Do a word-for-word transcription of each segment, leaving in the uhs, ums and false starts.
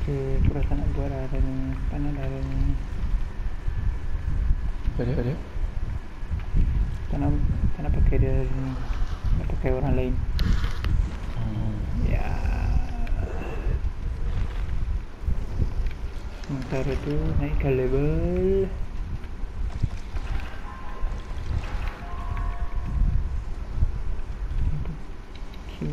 Okay, aku rasa nak buat lah hari ni. Panas dah hari ni. Apa dia? Apa dia? Tak nak, tak nak pakai dia hari ni. Nak pakai orang lain. Hmm. Ya. Sementara tu naikkan level. Q.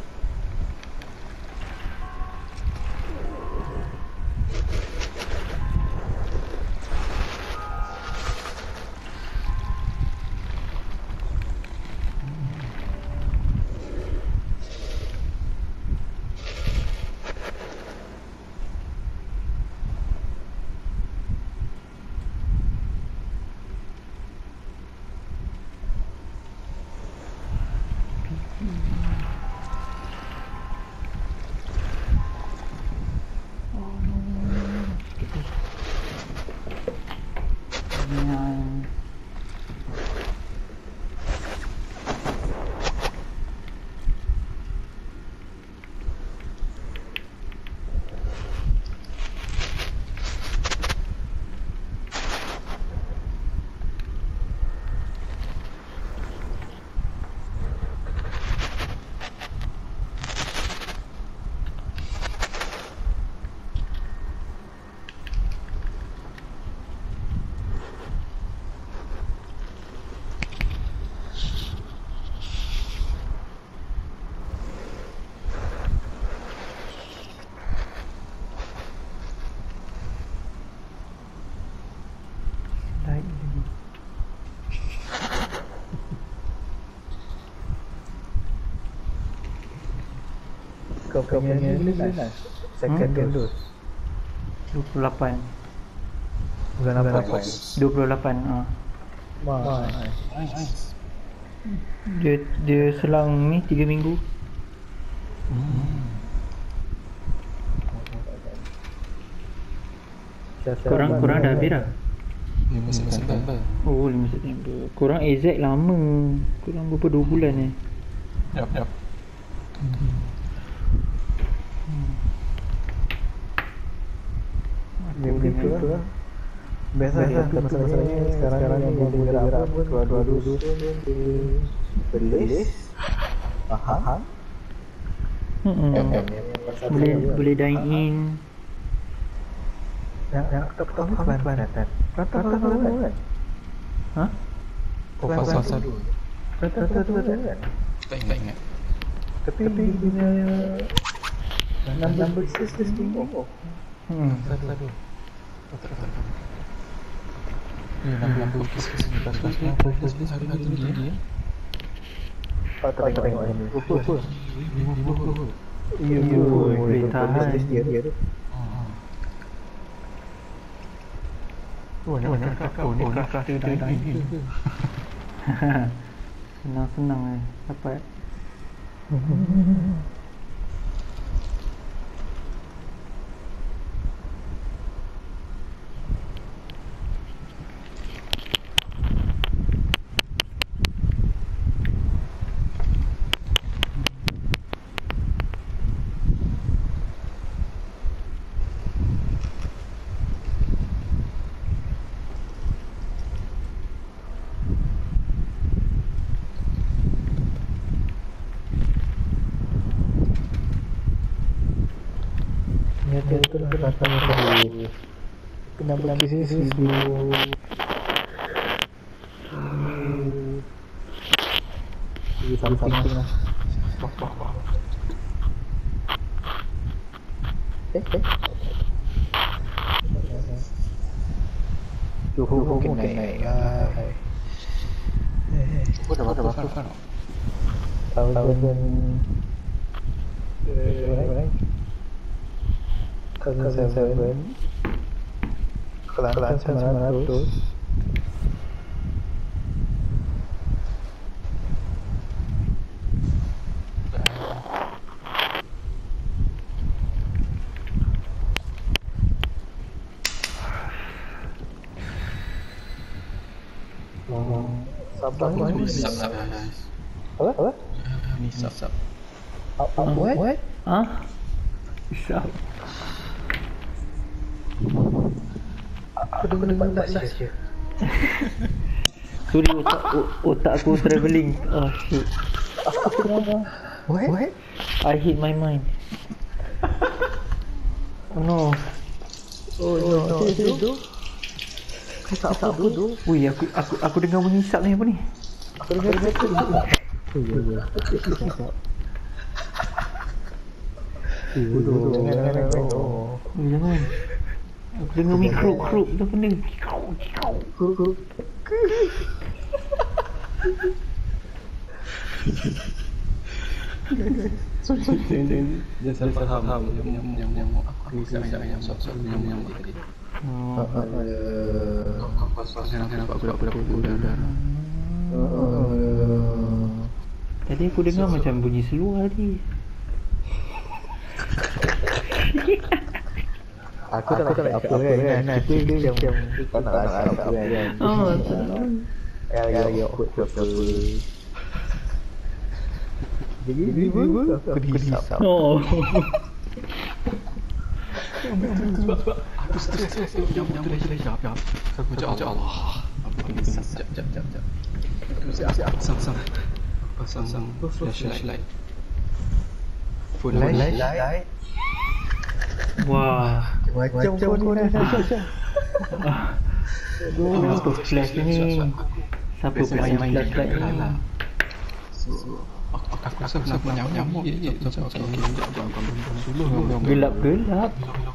Kau punya ni lah second Hmm? dose dua puluh lapan. bulan apa? dua puluh lapan. Ah. Wah, Dia dia selang ni tiga minggu. Hmm. Korang korang dah habis dah. lima September. Oh, lima September. Korang exact lama. Korang berapa dua bulan eh? Yap, yap. dia begitu lah. Biasa lah, masalahnya sekarang ni yang dia apa pun dua-dua dulu belis, faham. Hmm. Boleh boleh dine in. Yang yang tak tahu Kelantan. Kelantan tahu kan? Ha? Oh, fasa satu. Kelantan tahu kan? Tak ingat, ingat. Tapi dia punya number sistem tinggi. Hmm. Satu, satu. Tak, tak, tak. Ya, enam puluh kes kes ni. Batas enam puluh kes ni hari-hari tinggi ya. Oh, tak tengok ini. Apa? lima puluh. Ya, boleh tahan. Dia dia tu. Oh, nak nak kakak. Oh, ni kakak dia dah ini. Senang-senang eh dapat. Ya tu lah rasanya tadi. Kenapa di sini seribu? Di samping lah. Wah, wah, wah. Eh, eh. Suhu mungkin naik. Oh, dah dah bakar kan? Thousand. Thousand seven. Kelantan sembilan ratus. Sabang ni. Sub, sub. Apa? Apa? Ni sub, sub. What? Ah? Isap. Aku dengar empat belas je. Sorry, otak, otak aku travelling. Oh shit. What? What? I hit my mind. Oh no. Oh no, itu. Kisah apa tu? Wih, aku aku aku dengar bunyi hisap ni apa ni? Aku dengar itu. Oh ya ya. Bodoh, jangan jangan. Oh. Oh, jangan. Aku dengar mikro kruk tu apa ni? Kruk. Sorry, sorry, jangan jangan salah faham. Yang yang yang aku yang yang yang sok-sok yang yang tadi. Oh. Tadi aku dengar macam bunyi seluar tadi. Aku tak nak apa kan. Kita dia macam tak nak rasa apa kan. Oh, ya ya ya. Jadi ribu aku dihisap. oh. Aku stres stres jam jam jam jam. Aku cakap Allah. Apa ni? Jap jap jap jap. Aku siap siap sang sang. Pasang sang flashlight. Phone light light. Wah. Macam kau ni dah. Aduh, apa flash ni? Siapa main main flashlight ni? Aku rasa kenapa nyamuk je je. Gelap-gelap.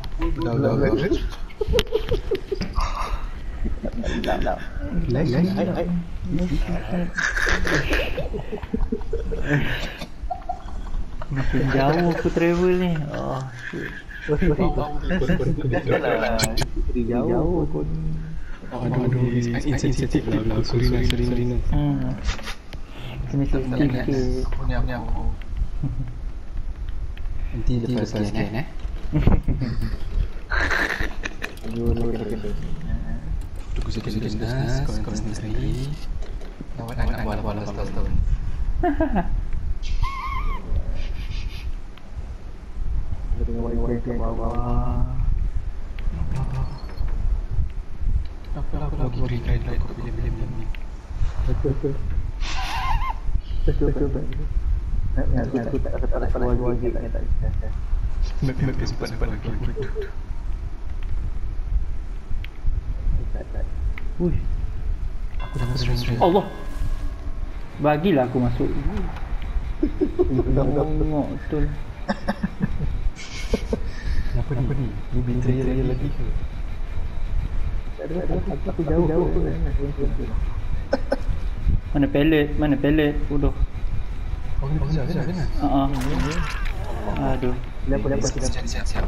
Light light. Makin jauh aku travel ni. Oh, shit. Jauh aku ni. Aduh aduh, insensitif lah. Sorry nak sorry nak. Hmm. Kena sikit. Aku ni aku. Nanti lepas sekian eh. Tunggu sekian nas, kau sendiri lagi. Lawat anak wala-wala setahun. Dengan wifi ke bawah. Apa aku lagi beri guide kau bila-bila ni. Betul betul. Betul betul. Aku tak rasa tak keluar lagi tak tak. Map map sempat sempat lagi. Wuih. Aku dah masuk. Allah. Bagilah aku masuk. Tengok betul. Kenapa ni? Ni ni bintang raya lagi ke? Tak ada tak ada aku jauh jauh tu. Mana pallet? Mana pallet? Bodoh. Oh, ni bisa kan? Kan? Ha ah. Aduh. Lepas lepas kita siap siap siap.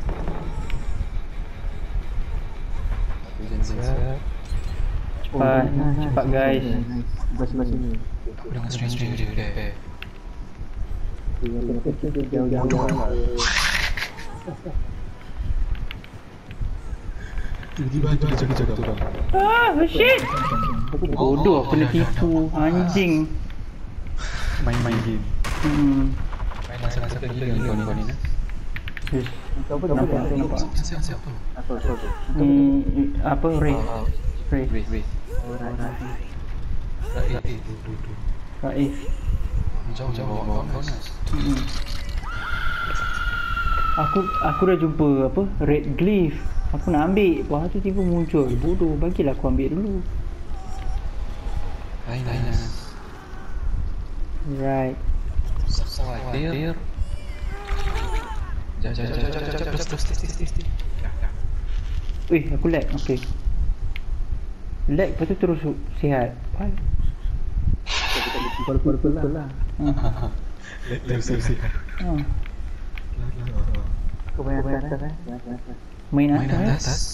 Siap. Cepat, cepat guys. Belah sini. Dengan stranger dia deh. Jauh jauh. Tiba-tiba ada jaga-jaga tu orang. Ah, shit. Bodoh, aku kena tipu. Anjing. Main-main game. Hmm. Main masa-masa pergi dengan kau ni kau ni. Yes. Apa Nampak, nampak. Siap siap tu. Apa apa. Hmm, apa Ray? Ray. Wait wait. Right, eh, tu tu tu. Raif. Jauh-jauh bawa kau Nas. Hmm. Aku aku dah jumpa apa? Red glyph. Aku nak ambil, lepas tu tiba muncul. Bodoh, bagilah aku ambil dulu. Hai Nas. Right. Sawai dir. Jap jap jap jap jap jap terus terus terus terus. Wih, aku lag. Okey. Lag lepas tu terus sihat. Apa? Betul-betul lah. Ha. Terus terus. Ha. Kau main atas eh? Main Main atas. atas.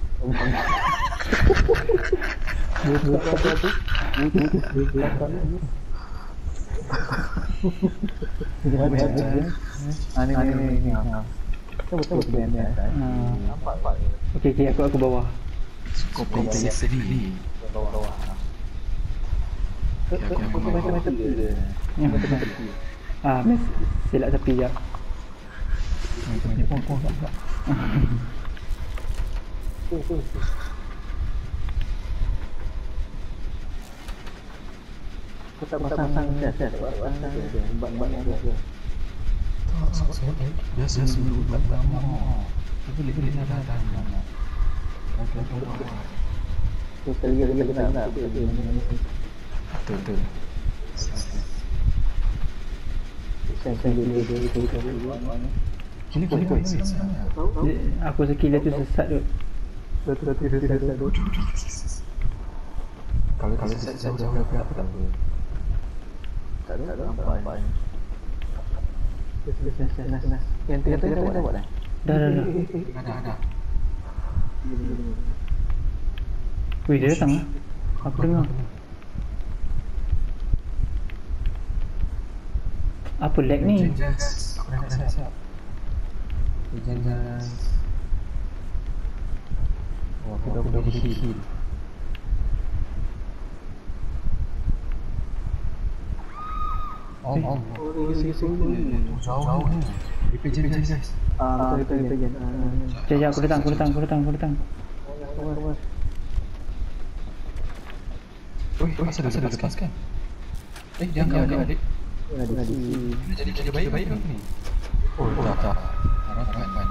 Ini ini ini. Betul betul ni. Nampak nampak. Okey okey, aku aku bawah. Kau play sendiri. Bawah-bawah. Aku aku Macam macam tu. Ya, betul. Ah, mes silap tepi jap. Ni pun pun tak. Tu tu. Kau tak pasang cat, cat, pasang je. Bat-bat je. Biasa biasa dulu buat lama. Boleh boleh dah dah dah. Okey okey. Tu sekali lagi kita nak. Betul betul. Saya saya dulu dulu dulu dulu. Kini kini kini. Aku skill dia tu sesat tu. Betul betul betul betul. Kalau kalau saya saya jauh jauh apa tak boleh. Tak ada tak ada apa. Yang tiga tiga dah buat dah. Dah dah dah. Ada ada. Wih, dia datang lah. Aku dengar. Apa lag ni? Aku dah dah siap. Jangan. Oh, aku dah dah berhenti. Om om. Jauh ni. Repeat je guys. Ah, betul betul betul. Sekejap, aku datang, aku datang, aku datang, aku datang. Oi, asal dah dah lepas kan? Eh, dia angkat angkat adik. Jadi jadi baik baik kan ni? Oh, tak tak. Harapan kan.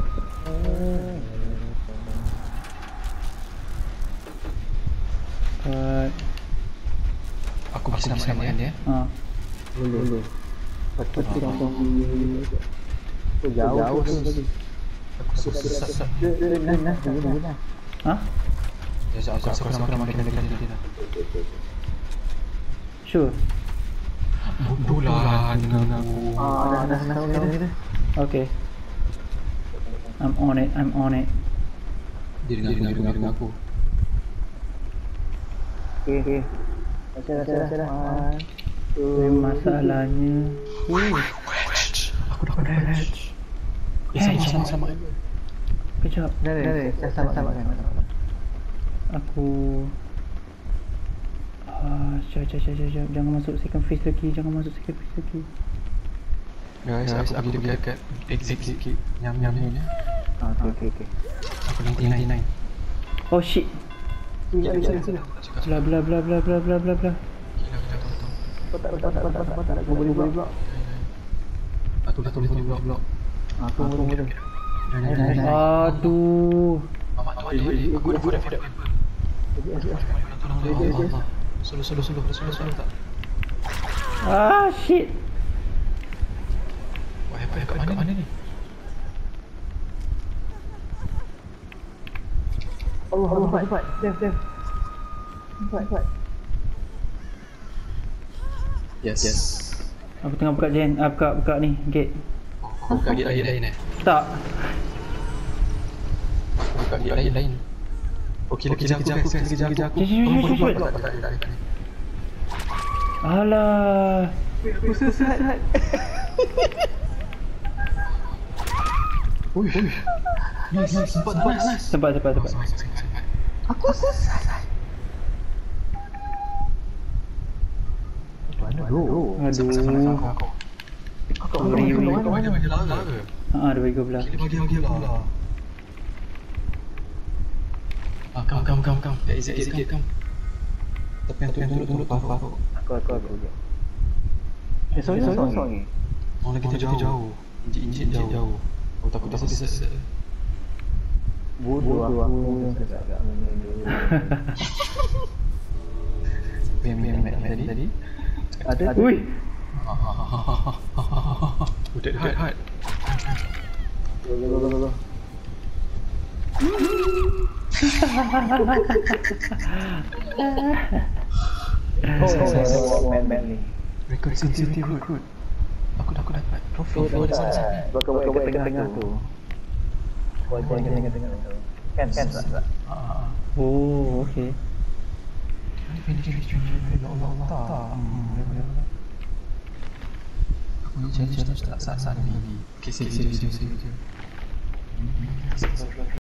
Uh, Aku bisa nama dengan dia. ha. Boleh boleh. Patut kita pergi. Tu jauh tu tadi. Aku susah. Nah nah nah. Ha? Ya, aku rasa aku nama nama dia dekat dia dah. Sure. Bodohlah dengan aku. Ah, dah dah dah. Okay. I'm on it, I'm on it. Dia dengan aku, dia dengan aku. Okey okey. Dah dah dah dah. Eh, masalahnya. Wih, aku dah crash. Eh, sama sama sama. Kejap. Dah dah. Saya sama sama kan. Aku ah, jap, jap, jap, jap, jangan masuk second phase lagi, jangan masuk second phase lagi. Guys, aku pergi dekat exit sikit. Nyam nyam ni. Ah, okey okey okey. Aku sembilan puluh sembilan. Oh shit. Bla bla bla bla bla bla bla bla. Kotak kotak kotak kotak kotak. Aku boleh boleh blok. Aku dah tulis blok blok. Aku boleh boleh. Aduh. Aku dah dah dah. Solo solo solo solo solo tak. Ah shit. Wah, apa kat mana mana ni? Allah Allah cepat. Dev dev. Cepat cepat. Yes yes. Aku tengah buka jen, ah, buka buka ni gate. Buka gate lain lain eh. Tak. Buka gate lain lain. Okey, kejar aku, kejar aku, kejar aku. Cepat cepat cepat. Alah. Aku sesat. Oi, oi. Nice, nice, sempat, nice. Cepat cepat cepat. Aku sesat. Mana tu? Aduh. Aku Beri beri. Dia bagi lara ke? Ha, dia bagi belah. Dia bagi bagi lara. Ah, kam kam kam kam. Exit exit kam. Tapi yang tunduk tunduk tahu tahu. Aku aku aku. Eh, sorry sorry sorry. Orang lagi jauh jauh. Injin injin jauh. Oh, takut takut sesat. Bodoh aku yang sesat. Yang yang tadi tadi. Ada. Ui. Udah hard hard. Go go go go. Oh, man man ni. Record sensitive record. Aku dah aku dapat trofi. Oh, di sana. Bawa bawa tengah-tengah tu. Bawa tengah-tengah tu. Kan kan. Ah. Oh, okey. Finish finish finish. Allah Allah. Aku ni challenge tak saat saat ni. Okey, sini sini sini sini.